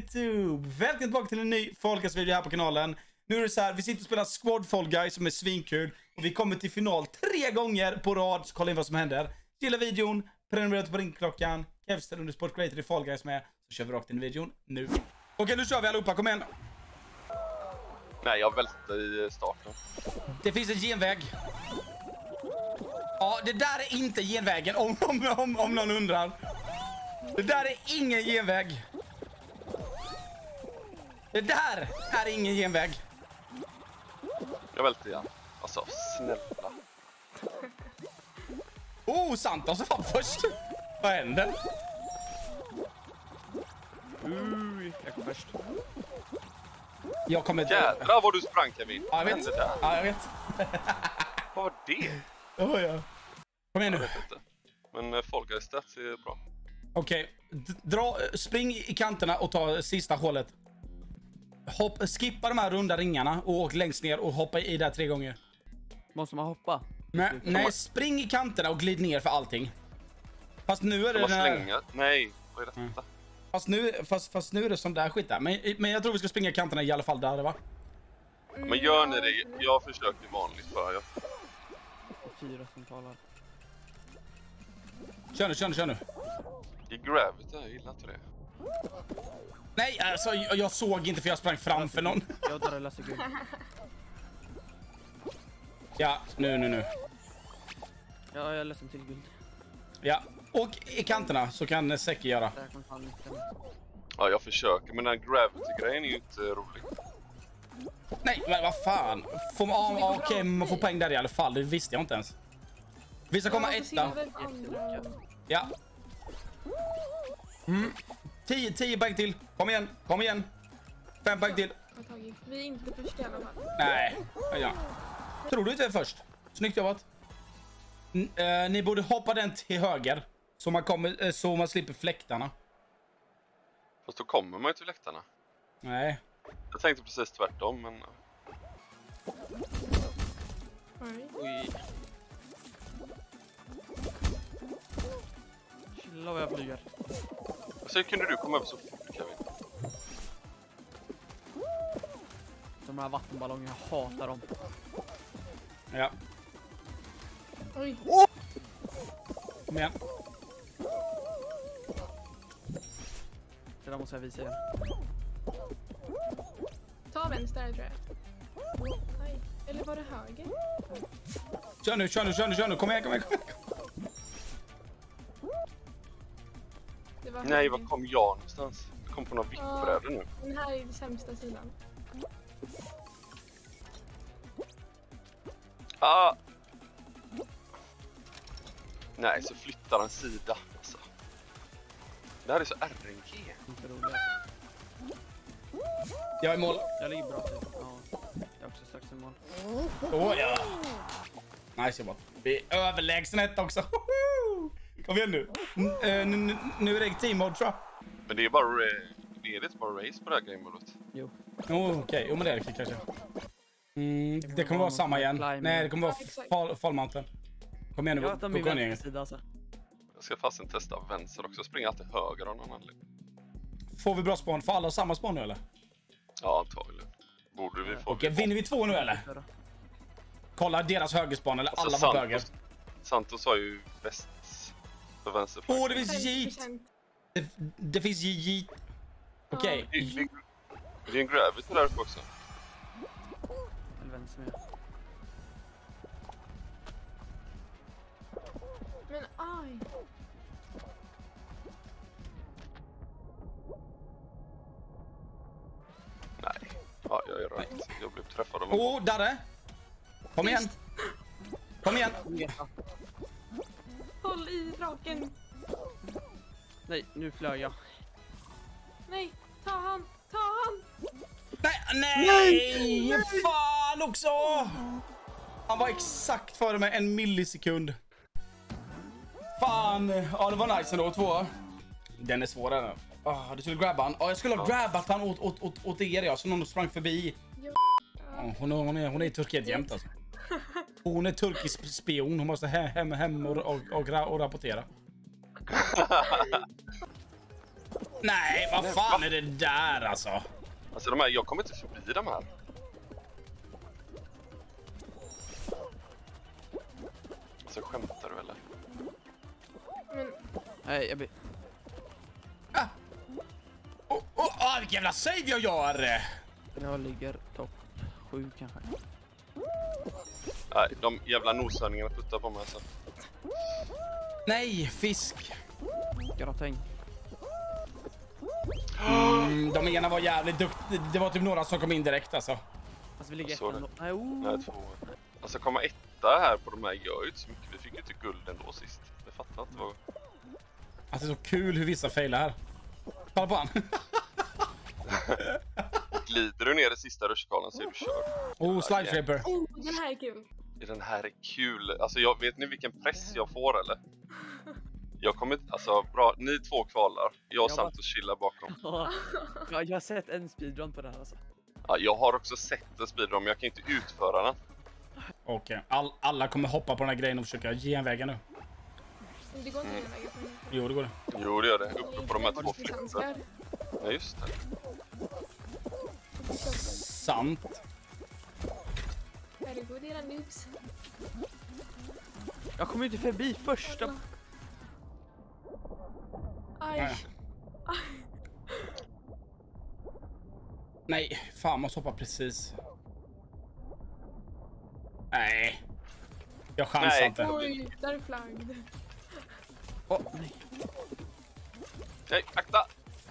YouTube! Välkommen tillbaka till en ny Fall Guys-video här på kanalen. Nu är det så här, vi sitter och spelar Squad Fall Guys som är svinkul. Och vi kommer till final 3 gånger på rad, så kolla in vad som händer. Gilla videon, prenumerera på ringklockan. Kevster under Sport Creator i Fall Guys med. Så kör vi rakt in i videon nu. Okej, nu kör vi allihopa, kom igen. Nej, jag välte i starten. Det finns en genväg. Ja, det där är inte genvägen om någon undrar. Det där är ingen genväg. Det där är ingen genväg. Jag välte igen. Alltså, snälla. Oh, Santos var först. Vad händer? Jag kom först. Jag kommer... Jävlar vad du sprang, Kevin. Ja, jag vet. Ja, jag vet. Vad var det? Ja. Kom igen Jag nu. vet inte. Men Fall Guys stats är bra. Okej. Spring i kanterna och ta sista hålet. Skippa de här runda ringarna och åk längst ner och hoppa i där 3 gånger. Måste man hoppa? Nej, spring i kanterna och glid ner för allting. Fast nu är det... Kan man slänga? Nej, vad är detta? Fast nu är det sån där skit där. Men jag tror vi ska springa i kanterna i alla fall där, va? Men gör ni det? Jag försöker vanligt för jag. 4 som talar. Kör nu. I Gravity, jag gillar inte det. Nej, alltså jag såg inte för jag sprang framför någon. Jag drar Lasse Guld. Ja, nu. Ja, jag är ledsen till guld. Ja, och i kanterna så kan Säcke göra. Där kommer fan inte. Ja, jag försöker, men den Gravity-grejen är ju inte rolig. Nej, men vad fan. Okej, man får poäng där i alla fall. Det visste jag inte ens. Vi ska komma etta. Ja. 10 poäng till. Kom igen. 5 poäng till. Vi är inte först i alla fall. Nej. Ja. Tror du inte är först? Snyggt jobbat. Ni borde hoppa den till höger. Så man slipper fläktarna. Fast då kommer man ju till läktarna. Nej. Jag tänkte precis tvärtom, men... Oj. Chilla vad jag flyger. Så kunde du komma över så fort, Kevin? Som de här vattenballonger, jag hatar dem. Ja. Oj. Kom igen. Det där måste jag visa igen. Ta vänster, tror jag. Nej. Eller var det höger? Kör nu. Kom igen. Det var Nej, höger. var kom jag någonstans? Jag kom på någon vippbräde nu. Den här är den sämsta sidan. Ah! Nej, så flyttar en sida. Alltså. Det här är så RNG. Inte roligt. Jag är i mål. Jag ligger bra till. Ja. Jag är också strax i mål. Ja. Nice jobbat. Vi är överlägsenhet också. Kom igen nu. Nu är det team mode, tror jag. Men det är bara det är inte bara race på det här game-modet. Jo. Okej. Jo, men det är det kanske. Det kommer vara samma igen. Nej, det kommer vara fallmountain. Kom igen nu. Jag vet om Gå min ner. vänstersida alltså. Jag ska fasen testa vänster också. Springa alltid höger av någon anledning. Får vi bra spawn? Får alla samma spawn nu, eller? Ja, antagligen. Borde vi få... Okej, vinner vi 2 nu, eller? Kolla deras högerspawn, eller alla var höger. Santos har ju bäst för vänster. Det finns jeet. Det finns jeet. Okej. Det är en gravity där uppe också. Eller vänster med. Men aj. Nej. Ja, jag är rätt. Jag blev träffad av en Darre. Kom igen. Håll i draken. Nej, nu flög jag. Nej, ta han. Nej! Fan också! Han var exakt före mig 1 millisekund. Fan. Ja, det var nice ändå. 2. Den är svårare. Du skulle grabba han. Jag skulle ha grabbat han åt er, ja. Så någon sprang förbi. Hon är i Turkiet jämt, alltså. Hon är turkisk spion. Hon måste hem och rapportera. Nej, vad fan är det där alltså? Alltså de här, jag kommer inte förbi de här. Alltså skämtar du eller? Men Nej, jag blir... Vilken jävla save jag gör! Jag ligger topp 7 kanske. Nej, de jävla noshörningarna puttar på mig alltså. Nej, fisk. Gratäng. De ena var jävligt duktiga. Det var typ några som kom in direkt alltså. Alltså vi ligger Jag såg ettan det. då. Nej, Nej, 2. Alltså komma etta här på de här gör ju inte så mycket. Vi fick ju inte guld ändå sist. Jag fattar inte vad... Alltså det är så kul hur vissa failar här. Kolla på han. Glider du ner i sista rutschkalan så är du körd. Slide shaper. den här är kul. Den här är kul. Alltså jag vet ni vilken press jag får eller? Jag kommer inte, alltså bra, ni 2 kvalar. Jag samt och chillar bakom. Ja, jag har sett en speedrun på det här alltså. Ja, jag har också sett en speedrun men jag kan inte utföra den. Okej, alla kommer hoppa på den här grejen och försöka ge en vägen nu. Men det går inte den vägen. Jo, det går det. Jo det gör det, uppe på de här 2 flyttarna. Handskar. Ja just det. Sant. Herregud, det är en noobs. Jag kommer inte förbi första. Aj. Nej, fan måste hoppa precis. Nej. Jag chansar Nej. inte. Oj, där är flagg. Nej. Nej, akta!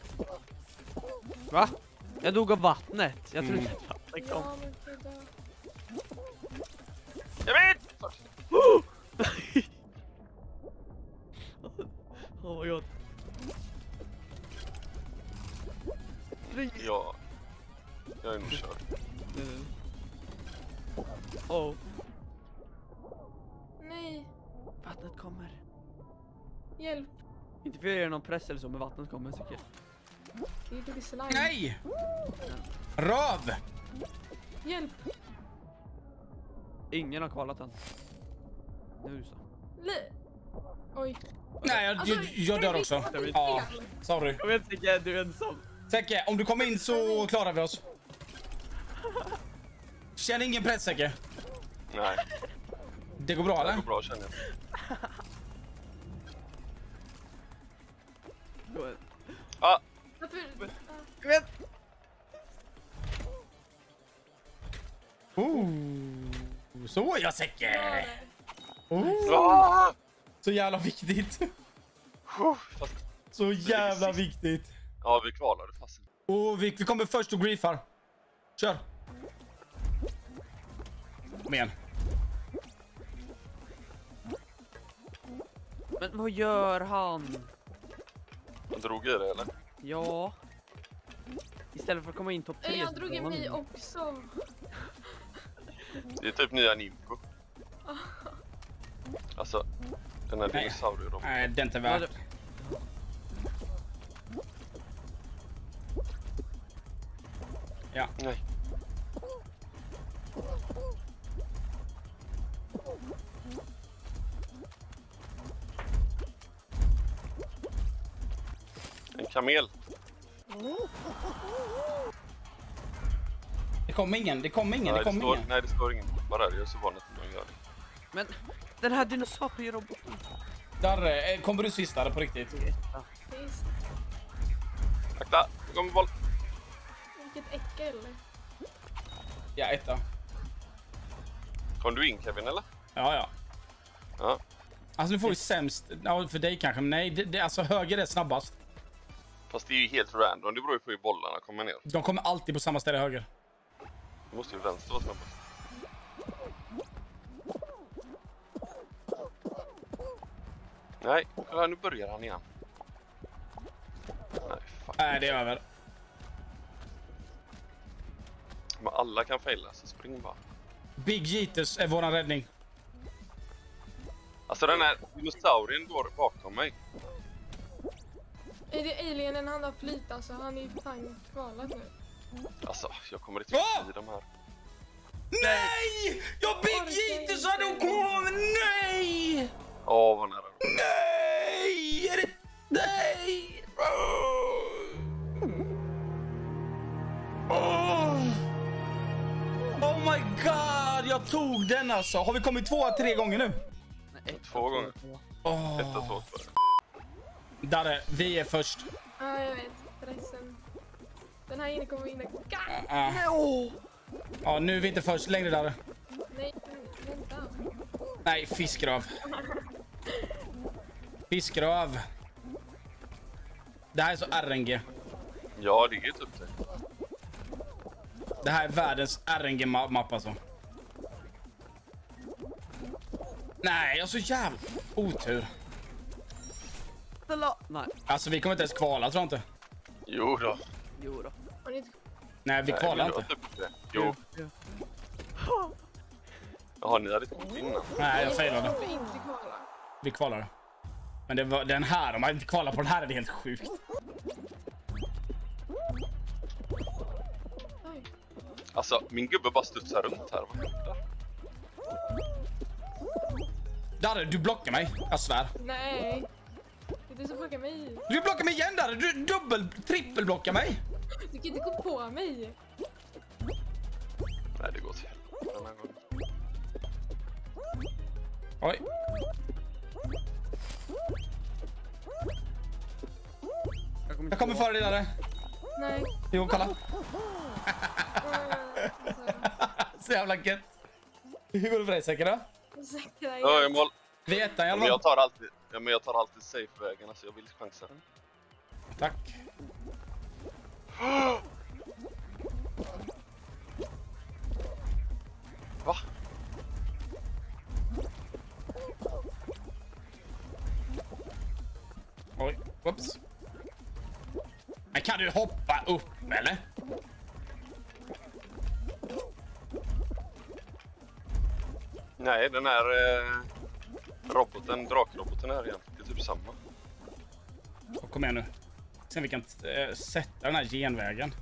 Va? Jag dog av vattnet. Jag trodde inte att vattnet kom. Ja, men skydda. Jag vet! Oh my god. Ja. Jag är nog körd. Oh. Nej, Vattnet kommer. hjälp. Inte för att göra någon press eller så, men vattnet kommer säkert. Det är slime. Nej! Röv! Hjälp. Ingen har kvalat än. Nu så. Oj. Nej, jag dör också. Ja, sorry. Jag vet inte, du är ensam. Säcke, om du kommer in så klarar vi oss. Känner ingen press, Säcke. Nej, Det går bra, det eller? går bra känner jag. Ah, Varför? Jag vet. Så jag Säcke. Så jävla viktigt. Fast, Så jävla viktigt. ja, vi kvalade fast. Och vi kommer först och griefar. Kör. Kom igen. Men vad gör han? Han drog i det eller? Ja. Istället för att komma in topp 3. Jag drog i mig också. Det är typ nya Nimco. Alltså, den här Nej. dinosaurien då. Nej, det är inte värt. Ja. Nej. En kamel. Det kommer ingen, det kommer ingen, Nej, det kommer står, ingen. nej, det står ingen. Bara det, jag är så van att de gör det. Men den här dinosaurieroboten. Darre, kommer du sista på riktigt? Visst. Akta, det kommer boll. Vilket äckel. Ja, etta. Kom du in Kevin eller? Ja. Ja. Alltså nu får vi sämst, ja, för dig kanske, men nej, det, alltså höger är snabbast. Fast det är ju helt random, det beror ju på hur bollarna kommer ner. De kommer alltid på samma ställe höger. Det måste ju vänster vara snabbast. Nej, kolla, nu börjar han igen. Nej, fuck. Nej, det är över. Men alla kan faila, så spring bara. Big Jetus är våran räddning. Alltså den här dinosaurien går bakom mig. Är det alienen han har flyt alltså? Han är ju fan kvalat nu. Alltså, jag kommer inte förbi de här. Nej! Jag Big Jetus hade hon kommit! Nej! Åh, vad nära. Nej! Är det... Nej! Jag tog den alltså. Har vi kommit 2-3 gånger nu? Nej, 2 gånger. 1 och 2. Darre, vi är först. Ja, jag vet. Pressen. Den här inne kommer vinna. Ja, nu är vi inte först. Längre Darre. Nej, vänta. Nej, fiskröv. Fiskröv. Det här är så RNG. Ja, det är typ det. Det här är världens RNG-mapp alltså. Nej, jag har så jävla otur. Nej, Alltså vi kommer inte ens kvala, tror jag inte. Jo då. jo då. Har ni inte... Nej, vi Nej, kvalar men det var inte. typ det. Jo. Jaha, ni hade inte innan. Nej, jag failade. Varför inte kvala? Vi kvalar. Men det var den här, om man inte kvalar på den här är det helt sjukt. Oj. Alltså, min gubbe bara studsar runt här. Vad händer? Darre, du blockar mig. Jag svär. Nej. Det är du som blockar mig. Du blockar mig igen Darre. Du trippelblockar mig. Du kan inte gå på mig. Nej, det går till helvete den här gången. Oj. Jag kommer före dig Darre. Nej. Jo, kolla. Alltså, Så jävla gött. Hur går det för dig säkert då? säkra Ja, igen. Vi är ettan i alla men fall. jag tar alltid safe-vägen, alltså jag vill chansa. Tack. Va? Oj, whoops. Men kan du hoppa upp eller? Nej, den här drakroboten är egentligen typ samma. Kom igen nu. Sen vi kan sätta den här genvägen.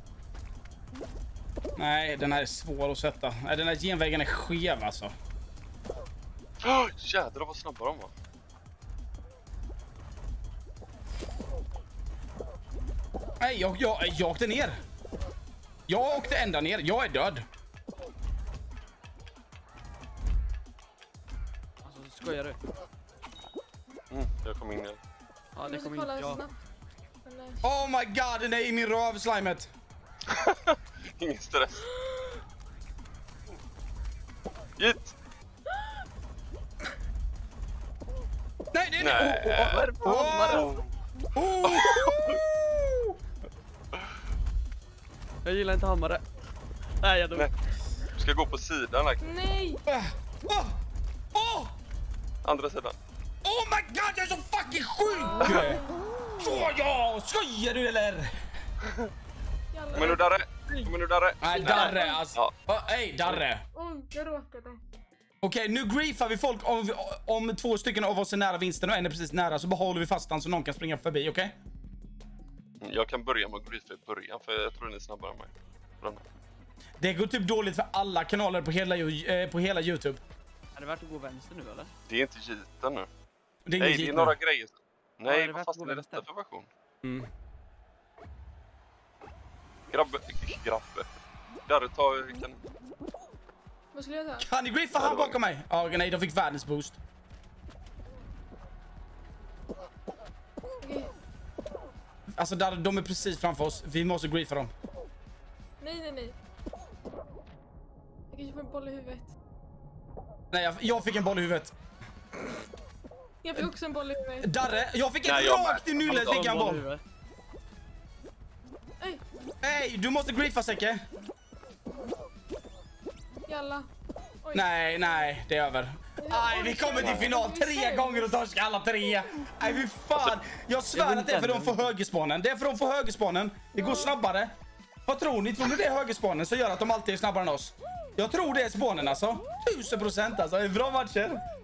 Nej, den här är svår att sätta. Nej, den här genvägen är skev alltså. Jädrar vad snabba de var. Nej, jag åkte ner. Jag åkte ända ner. Jag är död. Alltså, skojar du? Jag kom in igen. Ja, Du det måste kommer kolla inte jag. snabbt. Eller... Oh my god, den är i min röv, slimet. Ingen stress. Git! Nej, nej, Nej. nej. Jag gillar inte hammare. Nej, jag dog. Nej. Du ska gå på sidan här. Nej! Andra sidan. Oh my god, jag är så fucking sjuk! Så ja, skojar du eller? Jävlar. Men nu Darre. Nej, Darre alltså. Hej, Darre. Oj, jag råkade. Okej, nu griefar vi folk om 2 stycken av oss är nära vinsten och en är precis nära, så behåller vi fast han så någon kan springa förbi, okej? Jag kan börja med att griefa i början, för jag tror ni är snabbare än mig. Det går typ dåligt för alla kanaler på hela YouTube. Är det värt att gå vänster nu eller? Det är inte giten nu. Det är Nej, ingen det är jeep några nu. grejer. Ja, Nej, är det vad värt fast att gå är detta vänster? för version? Mm. Grabbe. Darre, kan... Vad skulle jag ta? Kan ni griefa han bakom mig? Ja, nej, de fick världens boost. Okej. Alltså, Darre, de är precis framför oss. Vi måste griefa dem. Nej. Jag kanske får en boll i huvudet. Nej, jag fick en boll i huvudet. Jag fick också en boll i huvudet. Darre, jag fick en Nej, jag rakt i nyllet, fick jag en boll. Oj, Hej, du måste griefa, Säcke. jalla. Oj. Nej, det är över. Nej, vi kommer till final 3 gånger och torskar alla 3. Nej, fy fan. Jag svär att det är för de får högerspånen. Det är för de får högerspånen. Det går snabbare. Vad tror ni? Tror ni det är högerspånen som gör att de alltid är snabbare än oss? Jag tror det är spånen alltså. 1000% alltså. Det är bra matcher.